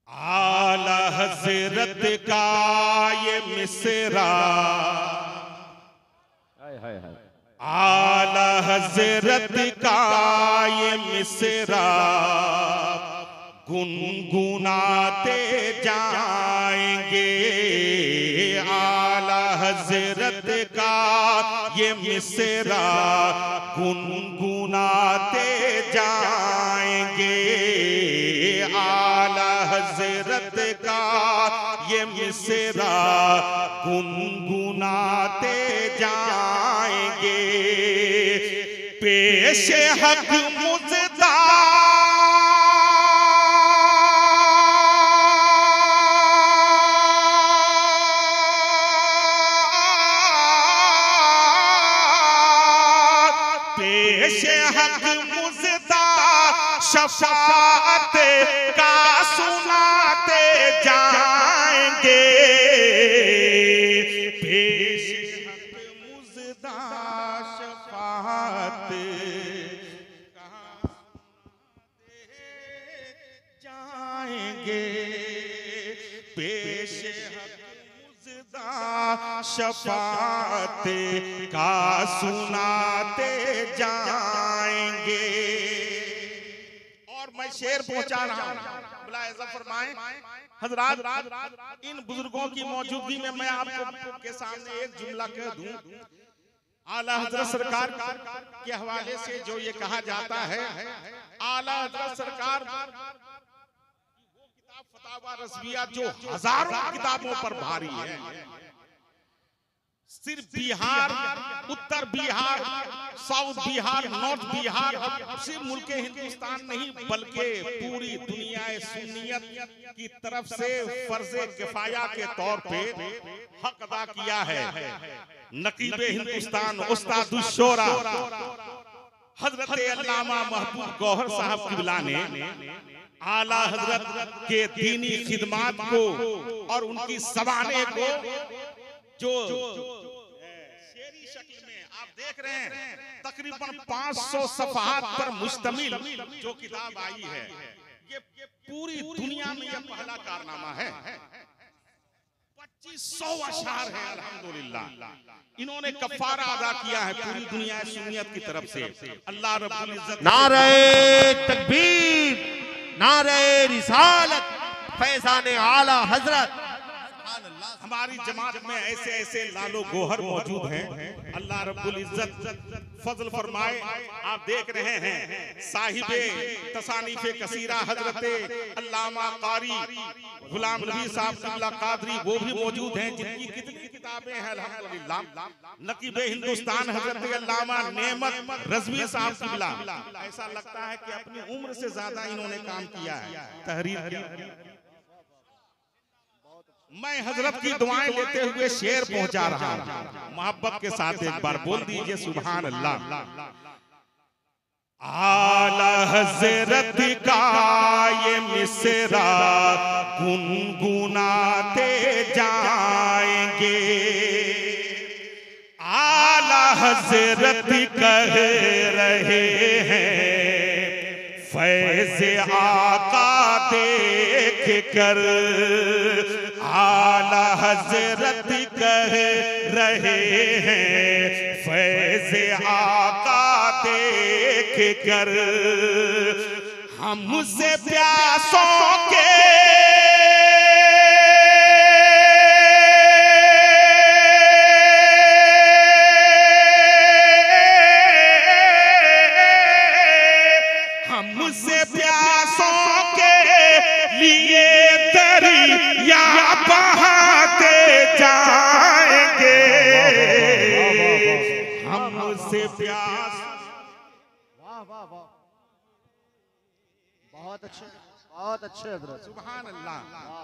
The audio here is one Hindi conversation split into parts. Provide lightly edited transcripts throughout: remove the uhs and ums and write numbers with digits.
आला हजरत का ये मिसरा, आला हजरत का ये मिसरा गुनगुनाते जाएंगे। आला हजरत का ये मिसरा गुनगुनाते जाएंगे। आला हजरत का ये मिसरा गुनगुनाते जाएंगे। पेश हक मुज़दा हक मुज़दा शफ़ाअत का सुनाते जाएंगे। पेश हक मुज़दा शफ़ाअत का सुनाते जाएंगे। पेश हक मुज़दा शफ़ाअत का सुनाते जाएंगे। और मैं शेर पहुंचा रहा हूं, फरमाएं हजरात, इन बुजुर्गों की मौजूदगी में मैं आपको के सामने एक जुमला कह दूं। आला हजरत सरकार के हवाले से जो ये कहा जाता है, आला हजरत सरकार वो किताब फतावा रज़विया जो हजारों किताबों पर भारी है, सिर्फ बिहार, उत्तर बिहार, साउथ बिहार, नॉर्थ बिहार और सिर्फ मुल्क हिंदुस्तान नहीं बल्कि पूरी दुनिया सुन्नियत की तरफ से फर्ज़े किफ़ाया के तौर पे हक अदा किया है। नकीबे हिंदुस्तान उस्तादुश शोरा हजरत अल्लामा महबूब गौहर साहब किबला ने आला हजरत के दीनी खिदमात को और उनकी सवाने को जो शेरी शक्ल में आप देख रहे हैं, तकरीबन 500 सफ़हात पर मुश्तमिल जो किताब आई है, ये पूरी दुनिया में यह पहला कारनामा है। 2500 अशार है। अल्हम्दुलिल्लाह इन्होंने कफ़ारा अदा किया है पूरी दुनिया सुन्नियत की तरफ से। अल्लाह रब्बुल इज्जत नारे तकबीर, नारे रिसालत, फैज़ाने आला हजरत। हमारी जमात में ऐसे ऐसे लालो गोहर मौजूद हैं। अल्लाह रब्बुल इज्जत फजल फरमाए। आप देख रहे हैं साहिबे तसानीफे कसीरा हजरते अल्लामा कारी गुलाम नबी साहब किबला कादरी वो भी मौजूद हैं, जिनकी कितनी किताबें हैं अल्हम्दुलिल्लाह। नकीबे हिंदुस्तान हजरत अल्लामा नेमत रज़वी साहब किबला, ऐसा लगता है कि अपनी उम्र से ज्यादा इन्होंने काम किया है, तहरीर किया। मैं हजरत की दुआएं लेते हुए शेर पहुंचा रहा हूं, मोहब्बत के साथ एक बार बोल दीजिए सुभान अल्लाह। आला हजरत का ये मिसरा गुनगुनाते जाएंगे। आला हजरत कह रहे हैं फैज़ आका देख कर। आला हजरत कह रहे हैं फैज़ आका देख कर। हमसे प्यासों के हमसे प्यासों के लिए दरिया बहाते जाएंगे। हमसे प्यास, वाह वाह वाह, बहुत अच्छे, बहुत अच्छे हजरत, सुभान अल्लाह।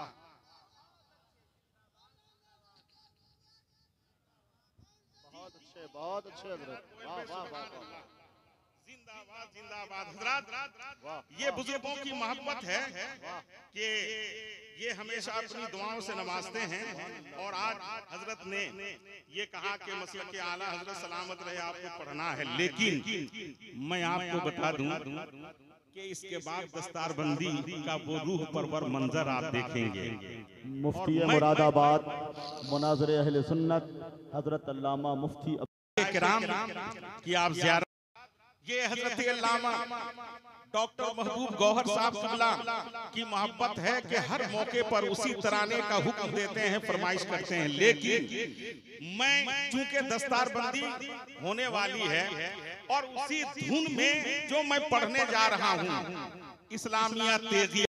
बहुत अच्छे, बहुत अच्छे हजरत, वाह वाह वाह वाह। जिंदाबाद जिंदाबाद हजरत। ये बुजुर्गों की मोहब्बत है कि ये हमेशा अपनी दुआओं से नवाजते हैं। और आज हजरत ने ये कहा कि मसलक के आला हजरत सलामत रहे आपको पढ़ना है, लेकिन मैं आपको बता दूं कि इसके बाद दस्तारबंदी का वो रूह परवर मंजर आप देखेंगे। मुफ्ती मुरादाबाद मुनाज़िर अहले सुन्नत हजरत अल्लामा मुफ्ती किराम की आप ज़ियारत, ये हजरत अल्लामा डॉक्टर महबूब गौहर साहब किबला की मोहब्बत है कि हर मौके पर उसी तराने का हुक्म देते हैं, फरमाइश करते हैं। लेकिन मैं चूंकि दस्तारबंदी होने वाली है और उसी धुन में जो मैं पढ़ने जा रहा हूँ, इस्लामिया तेगी